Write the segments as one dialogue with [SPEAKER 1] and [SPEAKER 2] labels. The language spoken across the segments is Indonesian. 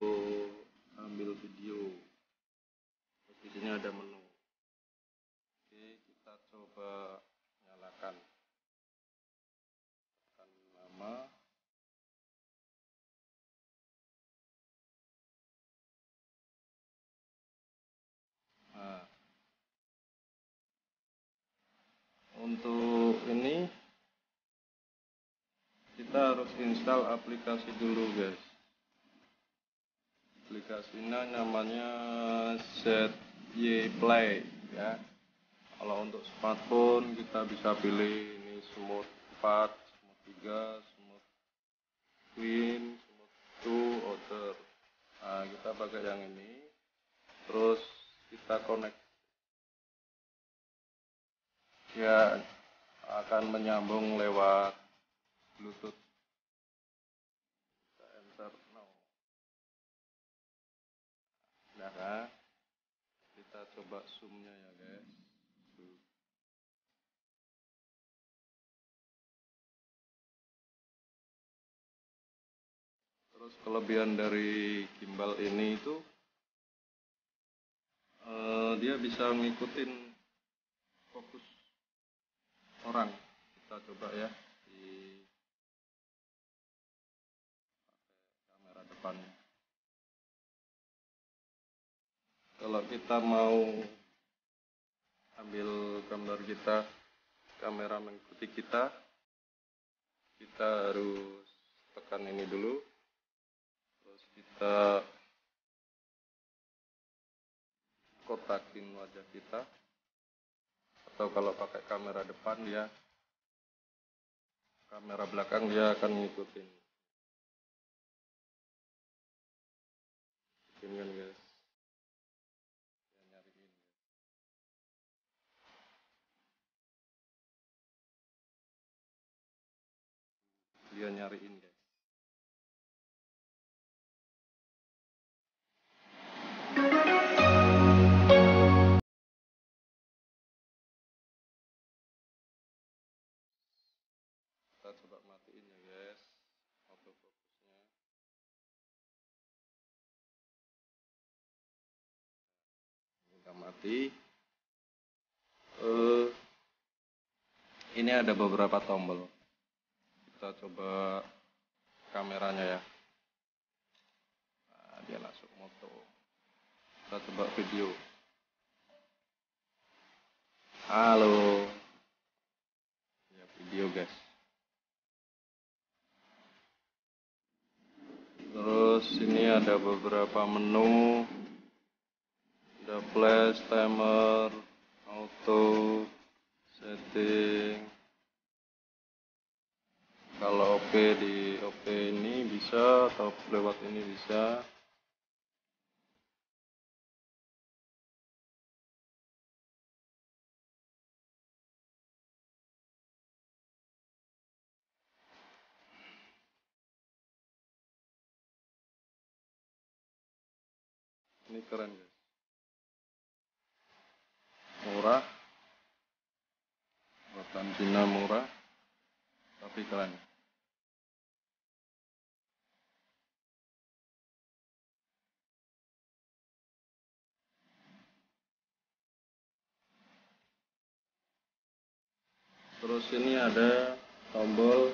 [SPEAKER 1] ambil video. Di sini ada menu. Oke, kita coba nyalakan. Tekan nama. Nah, untuk ini kita harus install aplikasi dulu, guys. Aplikasinya namanya ZY-Play ya. Kalau untuk smartphone kita bisa pilih ini Smooth 4, Smooth 3, Smooth Queen, Smooth 2, Other. Nah, kita pakai yang ini. Terus kita connect. Dia akan menyambung lewat Bluetooth. Kita enter now. Nah, kan? Kita coba zoomnya ya, guys. Terus kelebihan dari gimbal ini itu dia bisa ngikutin fokus orang. Kita coba ya di kamera depannya. Kalau kita mau ambil gambar kita, kamera mengikuti kita harus tekan ini dulu. Terus kita kotakin wajah kita, atau kalau pakai kamera depan dia, kamera belakang dia akan ngikutin. Ini kan, guys. Dia nyariin, guys. Kita coba matiin ya, guys, autofocusnya. Kita mati. Ini ada beberapa tombol. Kita coba kameranya ya. Nah, dia langsung moto. Kita coba video. Halo. Ya, video, guys. Terus ini ada beberapa menu. Ada flash, timer, auto, setting. Kalau OP di OP ini bisa, atau lewat ini bisa. Ini keren, guys. Murah. Buatan Cina murah, tapi keren. Terus ini ada tombol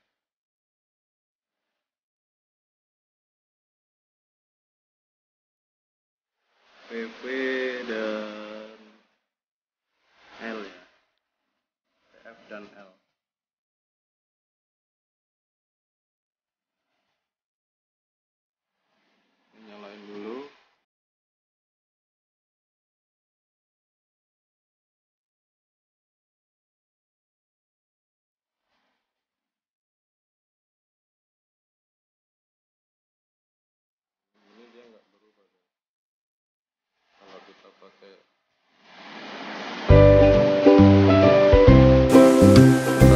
[SPEAKER 1] PV dan L ya, PF dan L. Nyalain dulu. Ini dia nggak berubah kalau kita pakai